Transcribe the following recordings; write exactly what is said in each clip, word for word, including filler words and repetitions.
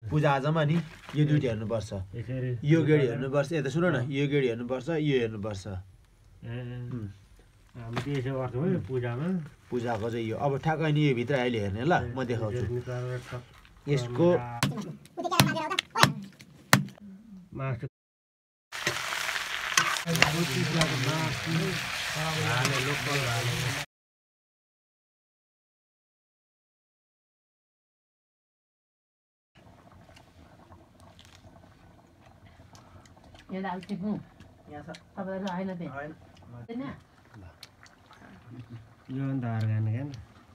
पूजाआजामा नि यो दुईटा हेर्नुपर्छ यो गेडी हेर्नुपर्छ यता सुन न यो गेडी हेर्नुपर्छ यो हेर्नुपर्छ हामी त्यसो गर्छौँ है पूजामा पूजाको चाहिँ यो अब ठ्याक्कै नि यो भित्र अहिले हेर्ने ल म देखाउँछु यसको मासु यो दाल टिप्नु यहाँ छ तपाईहरु हैन त्यही हैन हैन यो अन्त अर्गान हैन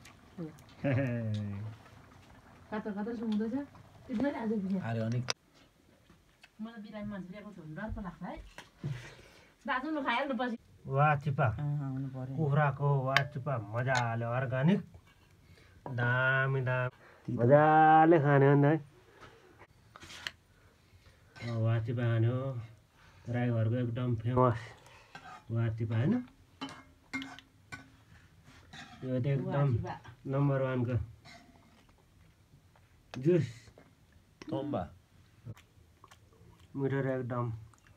कता कता सुन्दै छ तिमीले आज बिहा अरे अनि मलाई बिरामी मान्छे ल्याएको छ भने डर पो लाग्छ है दाजु लु खाइहाल्नु पछि वाह चिपा आउनु पर्यो कुखुराको वाह चिपा मजाले अर्गानिक दामी दामी मजाले खाने हो नि है वाह चिपा खाने हो राई घरको एकदम फेमस वाह चिपा हैन यो त एकदम नम्बर वान को जुस तम्बा मिठो र एकदम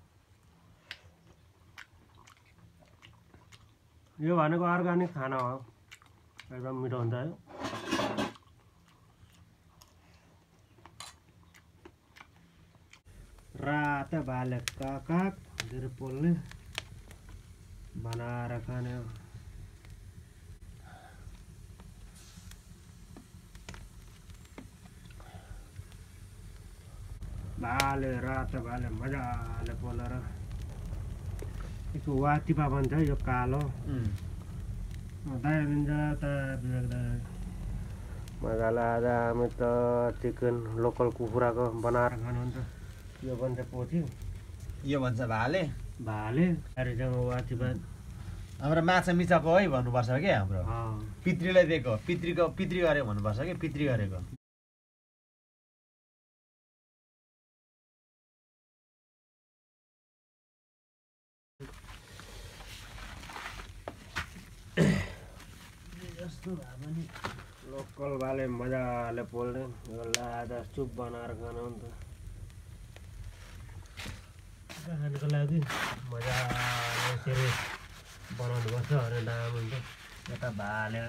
यो भनेको अर्गानिक खाना हो एकदम मिठो हुन्छ है रात बाले काकाक धेरै पोल्ने बनाएर खाने हो भाले रात भाले मजाले पोलेर यसको वाटिपा भन्छ यो कालो दाइ दिन्छ त विवेक दाइ मजाले आज हामी त चिकन लोकल कुखुराको बनाएर खानुहुन्छ यो भन्छ पोथी यो भन्छ भाले भाले अरेसँग वाटिपा हाम्रो माछा मिचाको है भन्नुपर्छ के हाम्रो पितृलाई दिएको पितृको पितृ गरे भन्नुपर्छ के पितृ गरेको लोकल भाले मजाले पोल्ने यो लादा चुप बनाएर खानु नि त खानुको लागि मजाले यसरी बनाउनु पर्छ अरे दाम हुन्छ यता भाले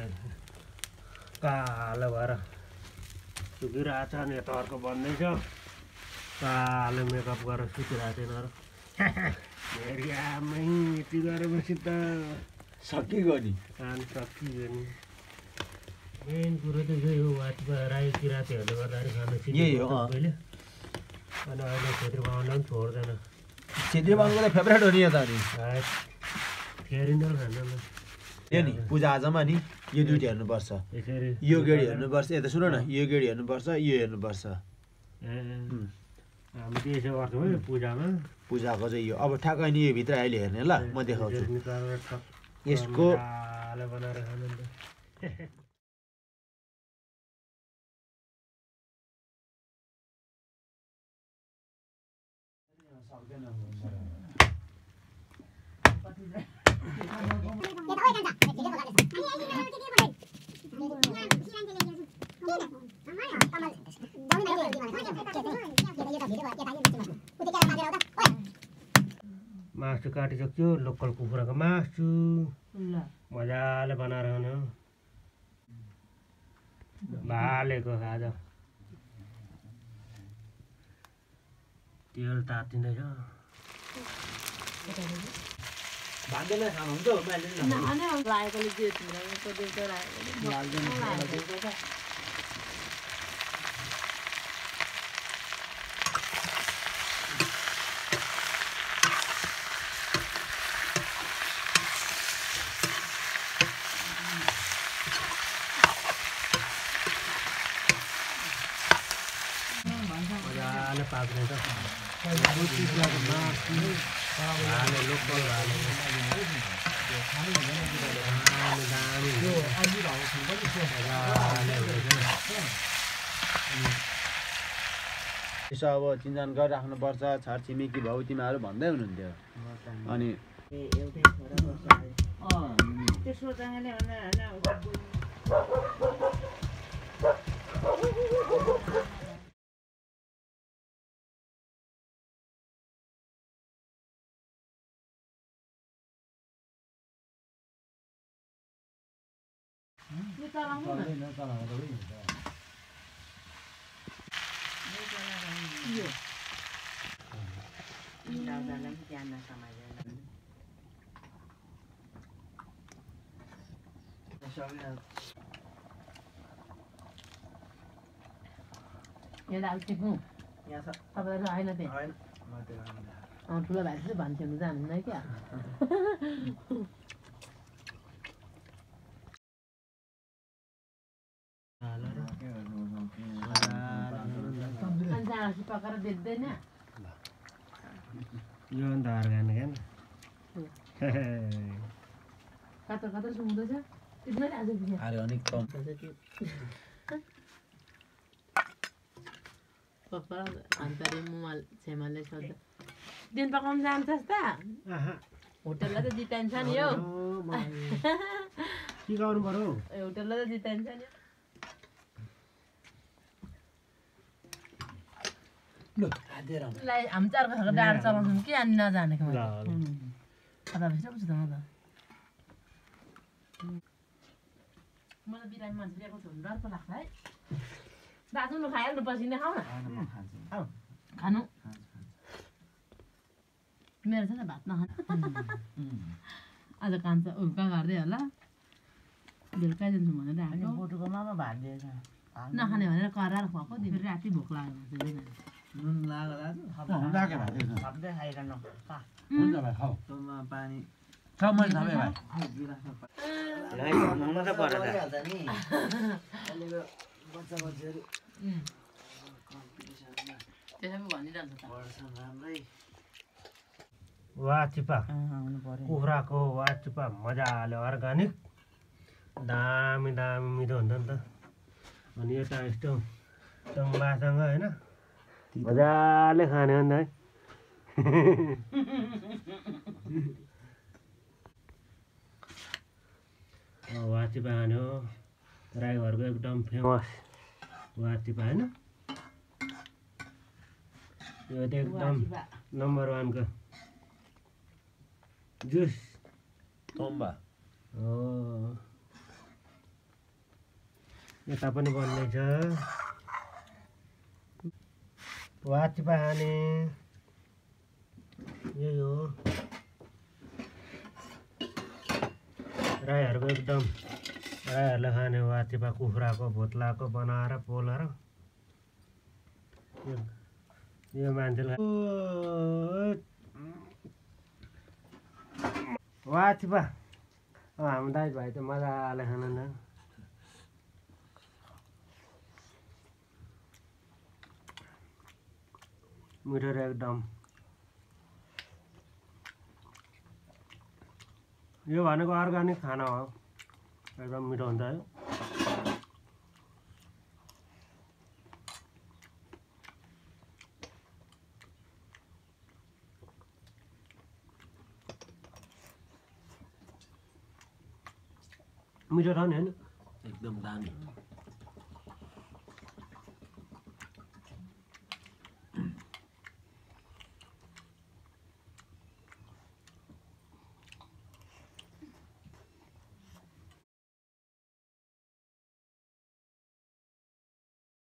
कालो भएर सुकिरहेको छ अनि यता अर्को बन्दैछ कालो मेकअप गरेर सुकिरहेको छैन र फेरि आमै यति गरेपछि त सकिगयो नि खानु सकियो नि मेन कुरो त यही हो वाटिपा राई किराँतीहरूले गर्दाखेरि खानु सिकेको पहिले अनि अहिले छेत्री बाहुनले पनि छोड्दैन छेत्री बाहुनको त फेभरेट हो नि यो त नि फेरि नै खानु यो नि पूजाआजामा नि यो दुईटा हेर्नुपर्छ यसरी यो गेडी हेर्नुपर्छ यता सुन न यो गेडी हेर्नुपर्छ यो हेर्नुपर्छ हामी त्यसो गर्छौँ है पूजामा पूजाको चाहिँ यो अब ठ्याक्कै नि यो भित्र अहिले हेर्ने ल म देखाउँछु यसको बनाएर खानु मासु काटिसक्यो लोकल कुखुराको मासु मजाले बनाएर खानु भालेको खाजा तेल तातिँदैछ भान्दैन खानुहुन्छ मजाले पाक्दैछ भाले लोकल भाले यसो अब चिन्जान गरिराख्नुपर्छ छरछिमेकी भाउ तिमीहरू भन्दै हुनुहुन्थ्यो अनि एउटै छोरा बस्छ त्यो सोचाङले होइन चलाउनु न चल्दैन चलाउँदा पनि हुन्छ यो दाउदालाई पनि ज्ञान नसमाजेर यहाँ दाल टिप्नु यहाँ छ तपाईँलाई होइन त्यहाँ होइन म त्यो गर्दिनँ। अँ ठुलो भाइ चाहिँ भन्थ्यो जानुहुन्न क्या अनि जाँडा पकाएर बेच्दैन यो अन्त अर्ग्यानिक कता कता सुँग्दैछ तिमीले आज बिहा अर्ग्यानिक कम पप्पा अन्तरे मुमाल छेमाले सोध्दा दिन पकाउनु जान्छस् त होटललाई त जिताइन्छ नि यो के गर्नु पर्यो होटललाई त जिताइन्छ नि लाई हामी चार खालको डाँडा चलाउँछौँ कि अनि नजानेको कता भेट्छ त म त मलाई बिरामी मान्छे ल्याएको छु भने डर पो लाग्छ है दाजु लु खाइहाल्नु पछि नै खाऊ न खानु मेरो छ त भात नखानु आज कान्छ उल्का गर्दै होला बेलुका जान्छु भनेर आएको बोटुकोमा पो भात दिएछ नखाने भनेर कराएर खुवाएको फेरि राति भोक लाग्यो भने नुन लाग्यो लाग्यो भाइ त्यसो सबै खाइरहनु हुन्छ भाइ खाऊ तँमा पानी सब मैले सबै भाइ बनाउनु त पर्छ नि बच्चा बच्चाहरू त्यसै पो भनिरहन्छ त पढ्छन् राम्रै वा चिपा आउनु पर्यो कुखुराको वा चिपा मजाले अर्ग्यानिक दामी दामी मिठो हुन्छ नि त अनि यता यस्तो टङ्बासँग होइन मजाले खाने हो नि त है वाचिपा खाने हो राई घरको एकदम फेमस वाचिपा होइन यो त एकदम नम्बर वानको जुस तम्बा हो यता पनि बन्दैछ वाचिपा खाने यही हो राईहरूको एकदम राईहरूले खाने वाचिपा कुखुराको भोत्लाको बनाएर पोलेर यो यो मान्छेले वाचिपा हाम्रो दाजुभाइ त मजाले खानु न मिठो र एकदम यो भनेको अर्ग्यानिक खाना हो एकदम मिठो हुन्छ है मिठो छ नि होइन एकदम दामी